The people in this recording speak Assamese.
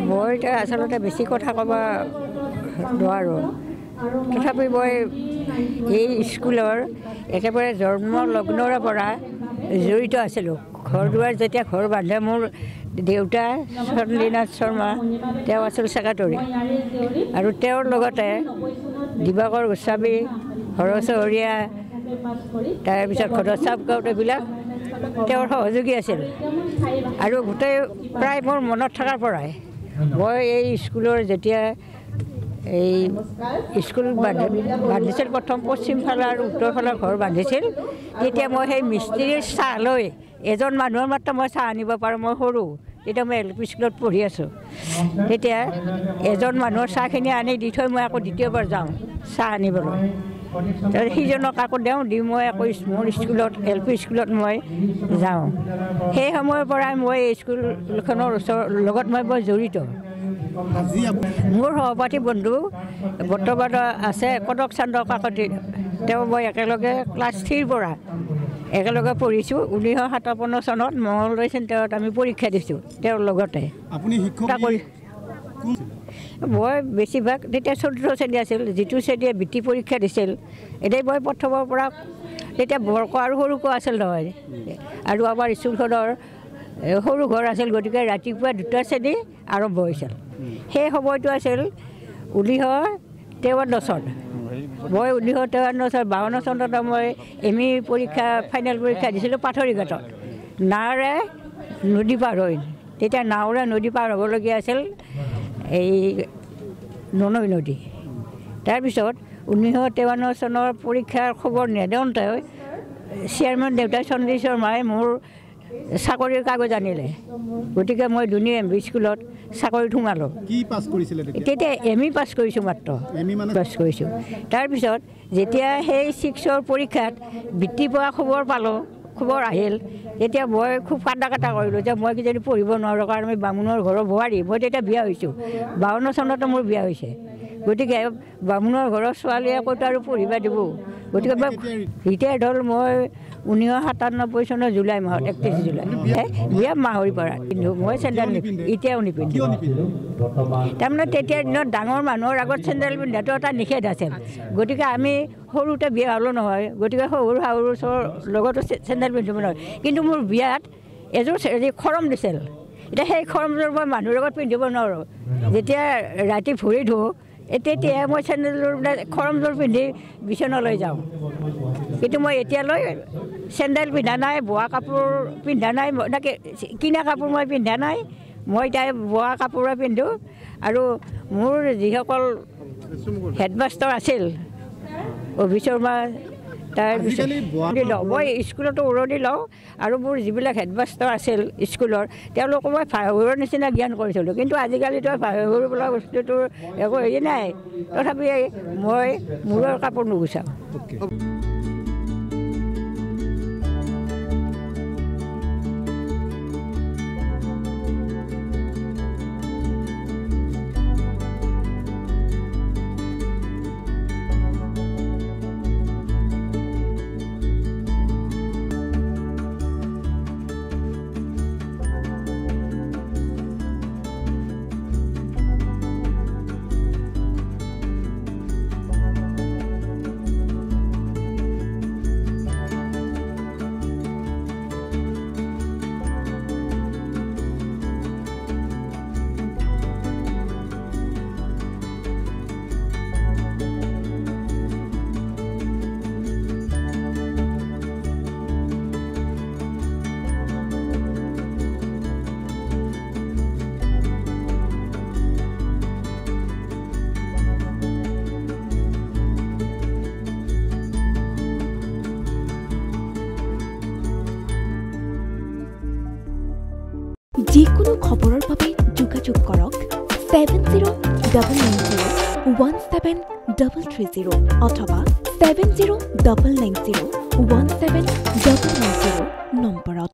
মই এতিয়া আচলতে বেছি কথা ক'ব নোৱাৰোঁ তথাপি মই এই স্কুলৰ একেবাৰে জন্ম লগ্নৰ পৰা জড়িত আছিলোঁ ঘৰ দুৱাৰ যেতিয়া ঘৰ বান্ধে মোৰ দেউতা চন্দ্ৰীনাথ শৰ্মা তেওঁ আছিল ছেক্ৰেটৰী আৰু তেওঁৰ লগতে দিবাকৰ গোস্বামী হৰচ হৰীয়া তাৰপিছত ঘৰচাপ গাঁৱত এইবিলাক তেওঁৰ সহযোগী আছিল আৰু গোটেই প্ৰায় মোৰ মনত থকাৰ পৰাই মই এই স্কুলৰ যেতিয়া এই স্কুল বান্ধিছিল প্ৰথম পশ্চিম ফালে আৰু উত্তৰ ফালে ঘৰ বান্ধিছিল তেতিয়া মই সেই মিস্ত্ৰীৰ চাহ লৈ এজন মানুহৰ মাত্ৰ মই চাহ আনিব পাৰোঁ মই সৰু তেতিয়া মই LP স্কুলত পঢ়ি আছোঁ তেতিয়া এজন মানুহৰ চাহখিনি আনি দি থৈ মই আকৌ দ্বিতীয়বাৰ যাওঁ চাহ আনিবলৈ সিজনক আকৌ দিওঁ দি মই আকৌ মোৰ স্কুলত LP স্কুলত মই যাওঁ সেই সময়ৰ পৰাই মই স্কুলখনৰ লগত মই বৰ জড়িত মোৰ সহপাঠী বন্ধু বৰ্তমান আছে কটক চন্দ্ৰ কাকতি তেওঁ মই একেলগে ক্লাছ 3ৰ পৰা একেলগে পঢ়িছোঁ 1957 চনত মঙলদৈ চেণ্টাৰত আমি পৰীক্ষা দিছোঁ তেওঁৰ লগতে আপুনি শিক্ষক মই বেছিভাগ তেতিয়া 14 শ্ৰেণী আছিল যিটো শ্ৰেণীয়ে বৃত্তি পৰীক্ষা দিছিল এতিয়া মই প্ৰথমৰ পৰা তেতিয়া বৰক আৰু সৰুকো আছিল নহয় আৰু আমাৰ স্কুলখনৰ সৰু ঘৰ আছিল গতিকে ৰাতিপুৱা 2টা শ্ৰেণী আৰম্ভ হৈছিল সেই সময়টো আছিল 1953 চন মই 1953 চনত মই ME পৰীক্ষা ফাইনেল পৰীক্ষা দিছিলোঁ পাথৰিঘাটত নাওৰে নদী পাৰ হৈ তেতিয়া নাওৰে নদী পাৰ হ'বলগীয়া আছিল এই ননৈ নদী তাৰপিছত 1953 চনৰ পৰীক্ষাৰ খবৰ নেদেওঁতে চেয়াৰমেন দেউতা চন্দ্ৰী শৰ্মাই মোৰ চাকৰিৰ কাগজ আনিলে গতিকে মই দুনী MB স্কুলত চাকৰিত সোমালোঁ কি পাছ কৰিছিলে তেতিয়া ME পাছ কৰিছোঁ মাত্ৰ পাছ কৰিছোঁ তাৰপিছত যেতিয়া সেই 6ৰ পৰীক্ষাত বৃত্তি পোৱা খবৰ আহিল তেতিয়া মই খুব কান্দা কাটা কৰিলোঁ যে মই কিজানি পঢ়িব নোৱাৰোঁ কাৰণ আমি বামুণৰ ঘৰৰ বোৱাৰী মই তেতিয়া বিয়া হৈছোঁ 52 চনতে মোৰ বিয়া হৈছে গতিকে বামুণৰ ঘৰৰ ছোৱালীয়ে ক'তো আৰু পঢ়িব দিব গতিকে মই ৰিটায়াৰ্ড হ'ল মই 1997 চনৰ জুলাই মাহত 31 জুলাই বিয়া মাহৰি পৰা কিন্তু মই চেণ্ডেল এতিয়াও নিপিন্ধো তাৰমানে তেতিয়াৰ দিনত ডাঙৰ মানুহৰ আগত চেণ্ডেল পিন্ধাটো এটা নিষেধ আছিল গতিকে আমি সৰুতে বিয়া হ'লোঁ নহয় গতিকে সৰু শাহুৰ লগতো চেণ্ডেল পিন্ধিব নহয় কিন্তু মোৰ বিয়াত এযোৰ খৰম দিছিল এতিয়া সেই খৰমযোৰ মই মানুহৰ লগত পিন্ধিব নোৱাৰোঁ যেতিয়া ৰাতি ভৰি ধোঁ তেতিয়া মই চেণ্ডেলযোৰ খৰমযোৰ পিন্ধি বিচনালৈ যাওঁ কিন্তু মই এতিয়ালৈ চেণ্ডেল পিন্ধা নাই বোৱা কাপোৰ পিন্ধা নাই কিনা কাপোৰ মই পিন্ধা নাই মই এতিয়া বোৱা কাপোৰে পিন্ধোঁ আৰু মোৰ যিসকল হেডমাষ্টাৰ আছিল অভিষেক তাৰপিছত মই স্কুলতো উৰণি লওঁ আৰু মোৰ যিবিলাক হেডমাষ্টাৰ আছিল স্কুলৰ তেওঁলোকক মই ভাইসহুৰৰ নিচিনা জ্ঞান কৰিছিলোঁ কিন্তু আজিকালিতো ভাইসহুৰ বোলা বস্তুটোৰ একো হেৰি নাই তথাপি মই মূৰৰ কাপোৰ নুগুচাওঁ যিকোনো খবৰৰ বাবে যোগাযোগ কৰক 7099017330 অথবা 7099017390 নম্বৰত